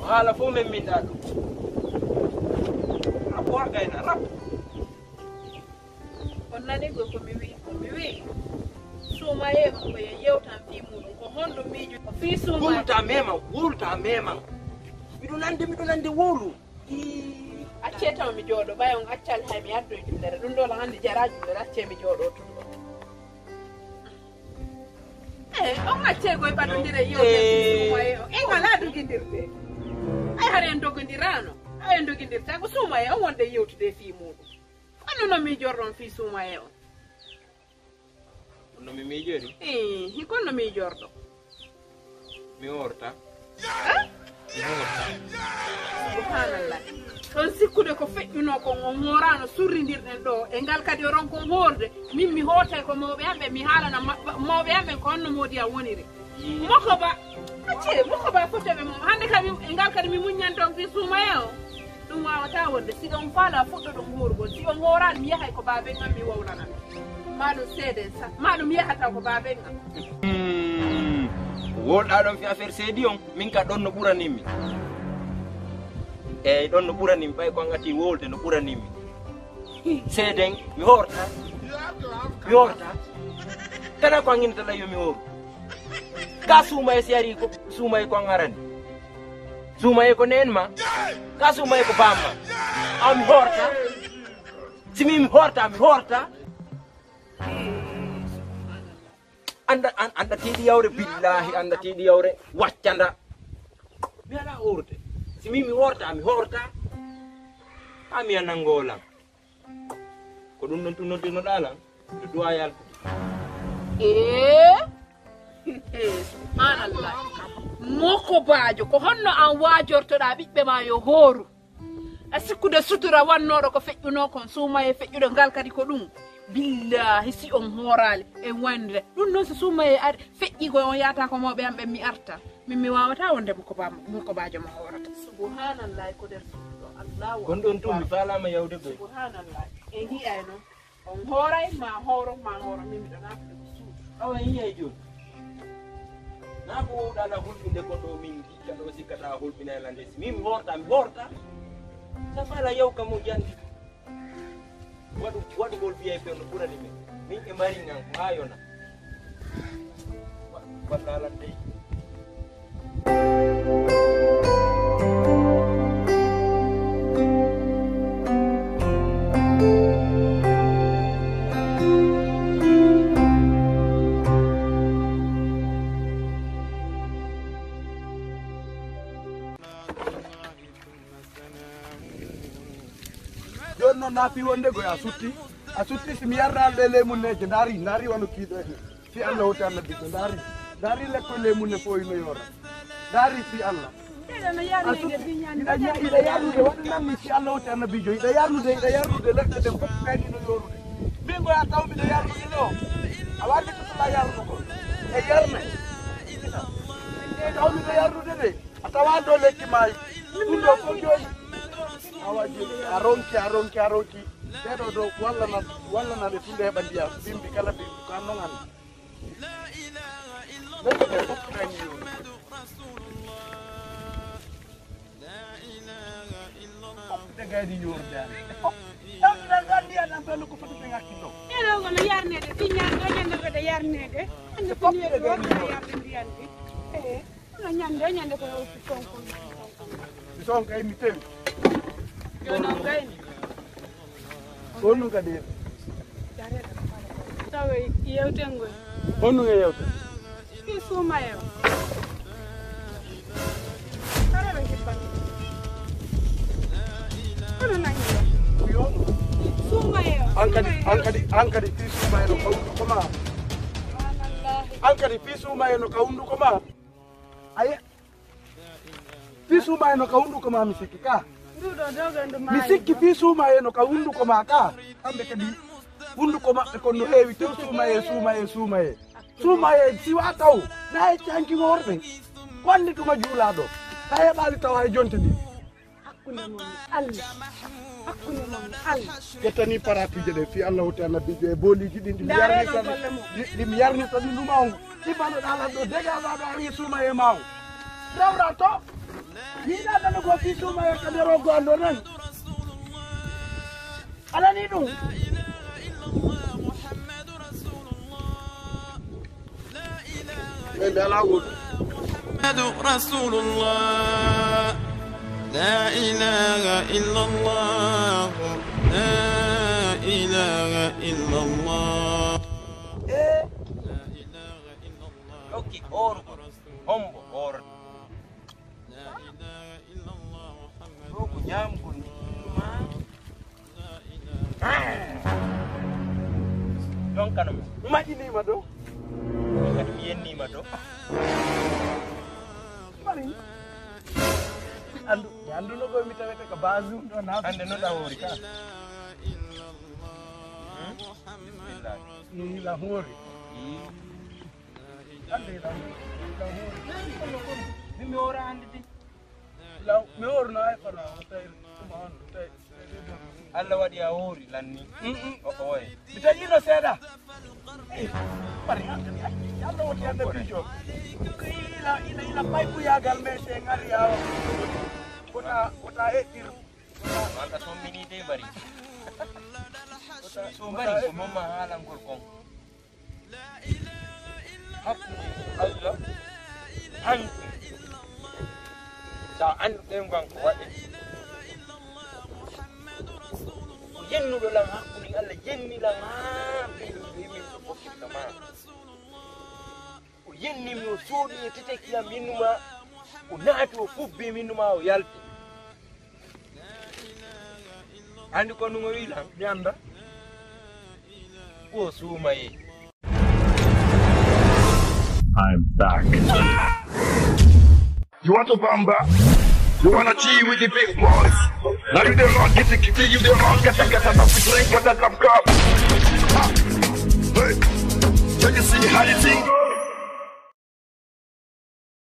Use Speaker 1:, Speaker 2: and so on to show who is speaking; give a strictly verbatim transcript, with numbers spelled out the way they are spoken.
Speaker 1: hala fo men min da ɗum rap wa gayna rap
Speaker 2: on nani go ko mi wi ko mi wi suma ye ko ye yewtan fi muɗum ko honɗo miijo fi suma
Speaker 1: woluta mema woluta mema miɗo nande miɗo nande wolu
Speaker 2: acce taw mi jooɗo ɓay on accal hay mi addo e jullere ɗum ɗo la hande jara jullere acce mi jooɗo tun ɗo eyi on acce koye ɓaɗodire yewte suma ye o en ala doguidirde ay hara en dogodirano ay en doguidirta ko suma ye on wonde yewtude fi muɗum anno no miijorɗon fi suma ye on
Speaker 1: no mi miijori
Speaker 2: i konno miijorɗo
Speaker 1: mi horta mi horta
Speaker 2: subhanallah ɗon sikkude ko feƴƴuno kon on horano surridirɗen ɗo e ngal kadi oron kon hoorde min mi hootay ko mawɓe amɓe mi haalana mawɓe amɓen ko honno moodi a woniri moko ba acce moko ba fotoɓe mom hannde kadi e ngal kadi mi muññanton fi sumaye o ɗum wawata wonde si on faala fuɗɗo ɗum hoorugol si on hoorani mi yahay ko baben am mi wawlanami maɗum seede sa maɗum yahata ko baben am
Speaker 1: woɗɗa ɗon fi affaire seedi on min ka ɗon no ɓuranimmi eyyi ɗon no ɓuranimmi ɓay ko angati wolde no ɓuranimmi seeden mi horta mi horta kala ko anginata layyo mi hooru ka suumaye si ari ko suumaye ko an arani suumaye ko nen ma ka suumaye ko bamma aw mi horta simi mi horta mi horta anda anda tiiɗi yawre billahi anda tiiɗi yawre waccanda mi ala horde simi mi horta mi horta ha mi anangolam ko ɗum ɗon tunnodinoɗalan duduwa yaltude
Speaker 2: e subhanallah moko baajo ko honno an wajortoɗa ɓiɓɓe ma yo hooru a sikkude sutura wannoɗo ko feƴƴuno kon suumaye feƴƴuɗo ngal kadi ko ɗum billahi si on hoorali e wandire ɗum noon so suumaye ari feƴƴi ko on yata ko mawɓe am ɓe mi arta min mi wawata wonde moko baajo ma hoorata subhanallah ko nder suuɗo allahu
Speaker 1: gon ɗon tum mi falama yawde koye
Speaker 2: subhanallah e hiyay noon on hooray ma hooro ma hooro min miɗo nafude ko suudu
Speaker 1: awa yiyay joni na ko wowɗala hulɓinde goɗɗo min jicca ɗo sikkata hulɓinayla nde si min mi horta mi horta safala yaw kam mo jandi waɗu waɗugol wiyay pewno ɓurani min min e mari ngan ko ha yona waɗɗalan dey
Speaker 3: non na fi wonde go a sutti a sutti si mi yarra le le mun neje ndari ndari wonu kido fi Allah hoti Allah biso ndari ndari le ko le mun ne fo ino yora ndari fi Allah ida ya ida yarude waɗannan mi fi Allah hoti Allah bijo ida yarude ida yarude leɗɗe ɗe fof kayni no yorude min go ya taw mi da yarude ɗo a waɗi to la yarude ko e yarne e taw mi da yarude de a tawa do lekki may ɗum ɗo fof joni awaji a ronki a ronki a ronki ɓeɗo ɗo wallana wallanade tunde heɓa ndiyam bimbi kala ɓe ko an noon hande leɗɗe ɗe fof kayni yo fofde gaydi yordani tamɗiɗan ga ndiyaɗan ɓenno ko foti ɓe hakkillo
Speaker 4: eno gono yarnede siñan ɗo ñande koɗe yarnede ande fofde gaydi yarde ndiyande e no ñande ñande ko sonko
Speaker 3: mi son kay mi tewi
Speaker 4: jono gayni
Speaker 3: honnu kadi
Speaker 4: taw yewten ngoy
Speaker 3: honnu e yewte
Speaker 4: fi suumayo kala ɓe jippan kono nangiwa suumayo
Speaker 3: an kadi an kadi an kadi fi suumayo no kawunduko ma an kadi fi suumayo no kawunduko ma aye fi suumayo no kawunduko ma mi sikki ka mi sikki fi suumaye no ka hunduko ma ka kamɓe kadi hunduko maɓɓe kon no heewi tew suumaye suumaye suumaye suumaye siwa taw na e cankigo worɓe ko andi tuma juulaɗo ta heɓali taw hay jonte ndi
Speaker 4: hakkunde mon Allah hakkunde mon Allah
Speaker 3: ƴettani paratije ɗe fi Allah hoti annabijo e booliji ɗin ɗimi yarnita ɗimi yarnita ɗi ɗumawngo ɗi banoɗa lan ɗo dégagaɗo a wi suumaye maw rewra to Ni da da ko fi suma ya kadero go ando nan. Ala ni dum.
Speaker 5: محمد رسول الله لا إله إلا الله لا إله إلا الله لا إله إلا الله
Speaker 1: اوكي اور hombo or
Speaker 5: لا إله إلا الله محمد
Speaker 1: ko nyam ko ni don kanam
Speaker 3: Imagine ma do.
Speaker 1: kat mi yenni ma do
Speaker 3: Mari. Andu andu no go mi tawete ka bazu do na.
Speaker 1: ande no da hori ka
Speaker 3: Ni la hori. Ande la la hori.
Speaker 1: mi mi ora ande di
Speaker 3: La me or na ay fara tay kuma on tay.
Speaker 1: Allah wadi a hori lanni o oy
Speaker 3: Bitaji no seda. Mari yalla woti ande bijo. Ila ila ila paipu ya galmete ngari ya. Kota kota etir.
Speaker 1: manta to mini de bari so bari ko mama halan gol kon hakku Allah an sa an dem gon ko wadi yennu do lam hakku ni Allah yenni la ma be min ko kitta ma o yenni mi o sodi tete kila minuma o naati o fubbi minuma o yalti andi ko numo wila nyanda o sumaye
Speaker 6: I'm back.
Speaker 7: You want to bamba? You wanna cheat with the big boys? Now you don't want to get the you don't want to get the get the drink with the cup cup.